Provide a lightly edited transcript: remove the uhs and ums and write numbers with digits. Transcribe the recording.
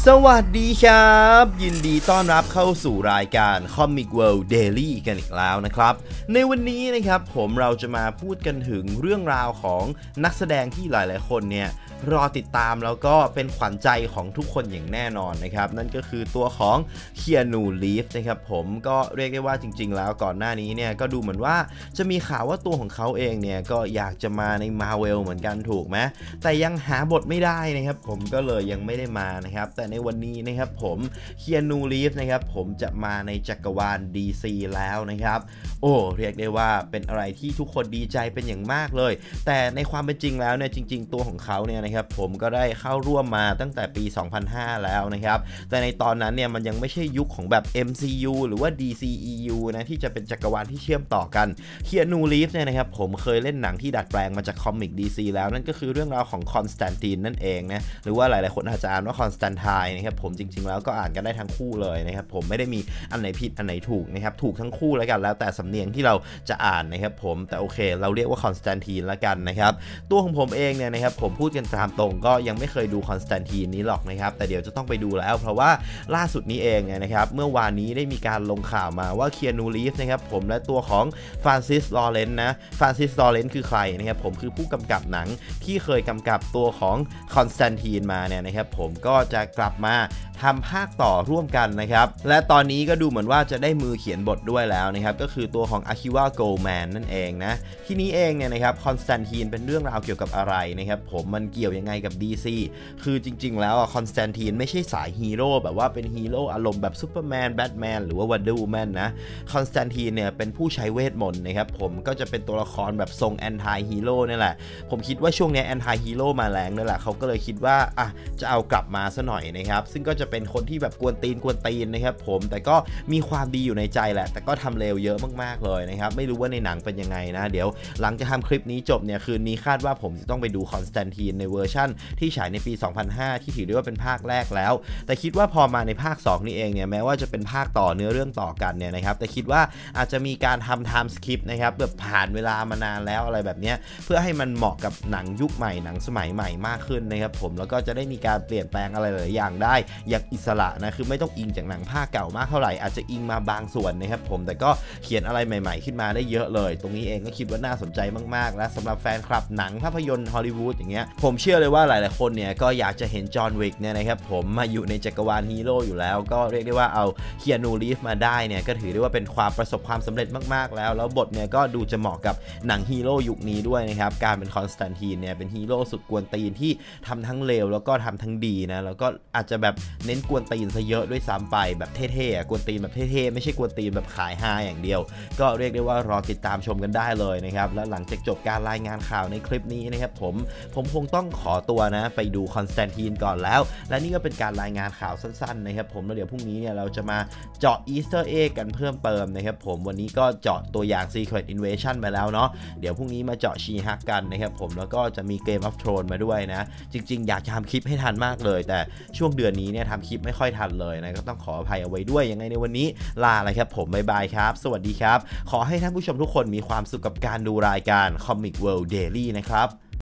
สวัสดีครับยินดีต้อนรับเข้าสู่รายการ Comic World Daily กันอีกแล้วนะครับในวันนี้นะครับเราจะมาพูดกันถึงเรื่องราวของนักแสดงที่หลายๆคนเนี่ยรอติดตามแล้วก็เป็นขวัญใจของทุกคนอย่างแน่นอนนะครับนั่นก็คือตัวของเคียนูรีฟนะครับผมก็เรียกได้ว่าจริงๆแล้วก่อนหน้านี้เนี่ยก็ดูเหมือนว่าจะมีข่าวว่าตัวของเขาเองเนี่ยก็อยากจะมาใน Marvel เหมือนกันถูกไหมแต่ยังหาบทไม่ได้นะครับผมก็เลยยังไม่ได้มานะครับแต่ในวันนี้นะครับผมเคียนูรีฟนะครับผมจะมาในจักรวาล DC แล้วนะครับโอ้เรียกได้ว่าเป็นอะไรที่ทุกคนดีใจเป็นอย่างมากเลยแต่ในความเป็นจริงแล้วเนี่ยจริงๆตัวของเขาเนี่ยนะครับผมก็ได้เข้าร่วมมาตั้งแต่ปี 2005 แล้วนะครับแต่ในตอนนั้นเนี่ยมันยังไม่ใช่ยุคของแบบ MCU หรือว่า DCEU นะที่จะเป็นจักรวาลที่เชื่อมต่อกันเคียนูรีฟเนี่ยนะครับผมเคยเล่นหนังที่ดัดแปลงมาจากคอมิก DC แล้วนั่นก็คือเรื่องราวของคอนสแตนตินนั่นเองนะหรือว่าหลายๆคนอาจจะอ่านว่าคอนสแตนไทน์นะครับผมจริงๆแล้วก็อ่านกันได้ทั้งคู่เลยนะครับผมไม่ได้มีอันไหนผิดอันไหนถูกนะครับถูกทั้งคู่แล้วกันแล้วแต่สำเนียงที่เราจะอ่านนะครับผมแต่โอเคเราเรียกว่าคอนสแตนตินละกันนะครับตัวของผมเองเนี่ยนะครับผมพูดกันตามตรงก็ยังไม่เคยดูคอนสแตนตินนี้หรอกนะครับแต่เดี๋ยวจะต้องไปดูแล้วเพราะว่าล่าสุดนี้เองเนี่ยนะครับเมื่อวานนี้ได้มีการลงข่าวมาว่าเคียนูรีฟนะครับผมและตัวของฟรานซิสลอเรนซ์นะฟรานซิสลอเรนซ์คือใครนะครับผมคือผู้กำกับหนังที่เคยกำกับตัวของคอนสแตนตินมาเนี่ยนะครับผมก็จะกลับมาทำภาคต่อร่วมกันนะครับและตอนนี้ก็ดูเหมือนว่าจะได้มือเขียนบทด้วยแล้วนะครับก็คือตัวของอาคิวะโกลแมนนั่นเองนะที่นี้เองเนี่ยนะครับคอนสแตนตินเป็นเรื่องราวเกี่ยวกับอะไรนะครับผมมันเกี่ยวยังไงกับ DC คือจริงๆแล้วคอนสแตนตินไม่ใช่สายฮีโร่แบบว่าเป็นฮีโร่อารมณ์แบบซูเปอร์แมนแบทแมนหรือว่าวันเดอร์วูแมนนะคอนสแตนตินเนี่ยเป็นผู้ใช้เวทมนต์นะครับผมก็จะเป็นตัวละครแบบทรงแอนตี้ฮีโร่นี่แหละผมคิดว่าช่วงนี้แอนตี้ฮีโร่มาแรงนั่นแหละเขาก็เลยคิดว่าจะเอากลับมาซะหน่อยนะครับซึ่งก็จะเป็นคนที่แบบกวนตีนนะครับผมแต่ก็มีความดีอยู่ในใจแหละแต่ก็ทำเลวเยอะมากๆเลยนะครับไม่รู้ว่าในหนังเป็นยังไงนะเดี๋ยวหลังจากทำคลิปนี้จบเนี่ยคืนนี้คาดว่าผมจะต้องไปดูคอนสแตนตินในเวอร์ชั่นที่ฉายในปี 2005 ที่ถือได้ว่าเป็นภาคแรกแล้วแต่คิดว่าพอมาในภาค 2 นี่เองเนี่ยแม้ว่าจะเป็นภาคต่อเนื้อเรื่องต่อกันเนี่ยนะครับแต่คิดว่าอาจจะมีการทำไทม์สคิปนะครับแบบผ่านเวลามานานแล้วอะไรแบบนี้เพื่อให้มันเหมาะกับหนังยุคใหม่หนังสมัยใหม่มากขึ้นนะครับผมแล้วก็จะได้มีการเปลี่ยนแปลงอะไรหลายอย่างได้อย่างอิสระนะคือไม่ต้องอิงจากหนังภาคเก่ามากเท่าไหร่อาจจะอิงมาบางส่วนนะครับผมแต่ก็เขียนอะไรใหม่ๆขึ้นมาได้เยอะเลยตรงนี้เองก็คิดว่าน่าสนใจมากๆและสำหรับแฟนคลับหนังภาพยนตร์ฮอลลีวูดอย่างเงี้ยผมเชื่อเลยว่าหลายๆคนเนี่ยก็อยากจะเห็นจอห์นวิกเนี่ยนะครับผมมาอยู่ในจักรวาลฮีโร่อยู่แล้วก็เรียกได้ว่าเอาเคียนูรีฟมาได้เนี่ยก็ถือได้ว่าเป็นความประสบความสำเร็จมากๆแล้วบทเนี่ยก็ดูจะเหมาะกับหนังฮีโร่ยุคนี้ด้วยนะครับการเป็นคอนสแตนตินเนี่ยเป็นฮีโร่สุดกวนตีนที่ทำทั้งเลวแล้วก็ทำทั้งดีนะแล้วก็อาจจะแบบเน้นกวนตีนซะเยอะด้วยซ้ำไปแบบเท่ๆกวนตีนแบบเท่ๆไม่ใช่กวนตีนแบบขายฮาอย่างเดียวก็เรียกได้ว่ารอติดตามชมกันได้เลยนะครับแล้วหลังจากจบการรายงานข่าวในคลิปนี้นะครับผมคงต้องขอตัวนะไปดูคอนสแตนตินก่อนแล้วและนี่ก็เป็นการรายงานข่าวสั้นๆนะครับผมแล้วเดี๋ยวพรุ่งนี้เนี่ยเราจะมาเจาะอีสเตอร์เอ็กกันเพิ่มเติมนะครับผมวันนี้ก็เจาะตัวอย่าง Secret Invasion ไปแล้วเนาะเดี๋ยวพรุ่งนี้มาเจาะชีฮักกันนะครับผมแล้วก็จะมี Game of Thrones มาด้วยนะจริงๆอยากจะทำคลิปให้ทันมากเลยแต่ช่วงเดือนนี้เนี่ยทำคลิปไม่ค่อยทันเลยนะก็ต้องขออภัยเอาไว้ด้วยยังไงในวันนี้ลาเลยครับผมบ๊ายบายครับสวัสดีครับขอให้ท่านผู้ชมทุกคนมีความสุขกับการดูรายการ Comic World Daily นะครับ